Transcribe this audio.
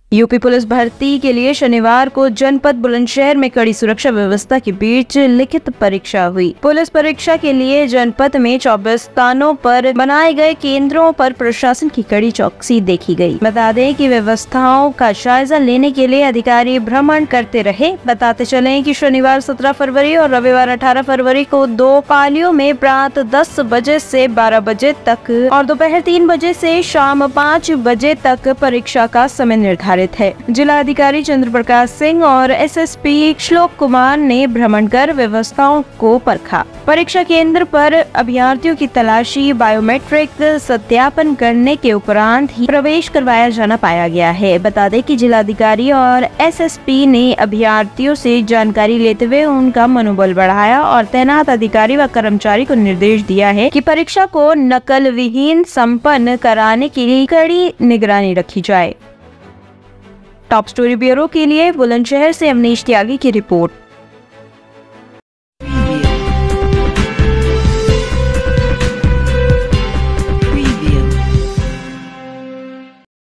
UP police भर्ती के लिए शनिवार को जनपद बुलंदशहर में कड़ी सुरक्षा व्यवस्था के बीच लिखित परीक्षा हुई। पुलिस परीक्षा के लिए जनपद में 24 स्थानों पर बनाए गए केंद्रों पर प्रशासन की कड़ी चौकसी देखी गई। बता दें कि व्यवस्थाओं का जायजा लेने के लिए अधिकारी भ्रमण करते रहे। बताते चले कि शनिवार 17 फरवरी और रविवार 18 फरवरी को 2 पालियों में प्रातः 10 बजे से 12 बजे तक और दोपहर 3 बजे से शाम 5 बजे तक परीक्षा का समय निर्धारित है। जिला अधिकारी चंद्र प्रकाश सिंह और एसएसपी श्लोक कुमार ने भ्रमण कर व्यवस्थाओं को परखा। परीक्षा केंद्र पर अभ्यर्थियों की तलाशी, बायोमेट्रिक सत्यापन करने के उपरांत ही प्रवेश करवाया जाना पाया गया है। बता दें कि जिलाधिकारी और एसएसपी ने अभ्यर्थियों से जानकारी लेते हुए उनका मनोबल बढ़ाया और तैनात अधिकारी व कर्मचारी को निर्देश दिया है कि परीक्षा को नकल विहीन संपन्न कराने के लिए कड़ी निगरानी रखी जाए। टॉप स्टोरी ब्यूरो के लिए बुलंदशहर से अवनीश त्यागी की रिपोर्ट।